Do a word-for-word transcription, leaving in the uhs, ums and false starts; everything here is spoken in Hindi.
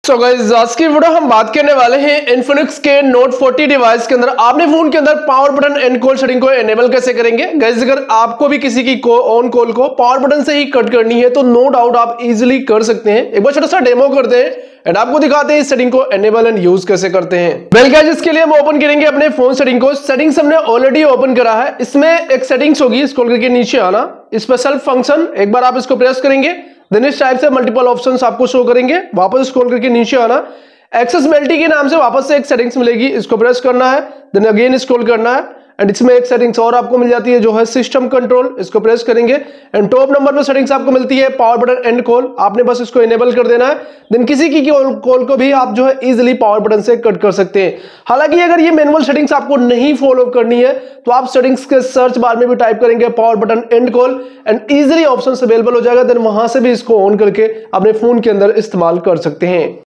सो गाइस आज की वीडियो हम बात करने वाले हैं इन्फिनिक्स के नोट फोर्टी डिवाइस के अंदर आपने फोन के अंदर power button and call setting को एनेबल कैसे करेंगे। गाइस अगर आपको भी किसी की को ऑन कॉल को पावर बटन से ही कट करनी है तो नो डाउट आप इजीली कर सकते हैं। एक बार छोटा सा डेमो करते हैं एंड आपको दिखाते हैं इस सेटिंग को एनेबल एंड यूज कैसे करते हैं। वेल गाइस इसके लिए हम ओपन करेंगे अपने फोन सेटिंग को। सेटिंग्स हमने ऑलरेडी ओपन करा है। इसमें एक सेटिंग्स होगी, स्क्रॉल करके नीचे आना, इस पर सेल्फ फंक्शन एक बार आप इसको प्रेस करेंगे देन इस टाइप से मल्टीपल ऑप्शंस आपको शो करेंगे। वापस स्क्रॉल करके नीचे आना, एक्सेसिबिलिटी के नाम से वापस से एक सेटिंग्स मिलेगी, इसको प्रेस करना है देन अगेन स्क्रॉल करना है एंड इसमें एक सेटिंग्स और आपको मिल जाती है जो है सिस्टम कंट्रोल, इसको प्रेस करेंगे एंड टॉप नंबर पर सेटिंग्स आपको मिलती है पावर बटन एंड कॉल। आपने बस इसको इनेबल कर देना है देन किसी की कॉल को भी आप जो है इजीली पावर बटन से कट कर सकते हैं। हालांकि अगर ये मैनुअल सेटिंग्स आपको नहीं फॉलो करनी है तो आप सेटिंग्स के सर्च बार में भी टाइप करेंगे power button and call and easily option available हो जाएगा, देन वहां से भी इसको ऑन करके अपने फोन के अंदर इस्तेमाल कर सकते हैं।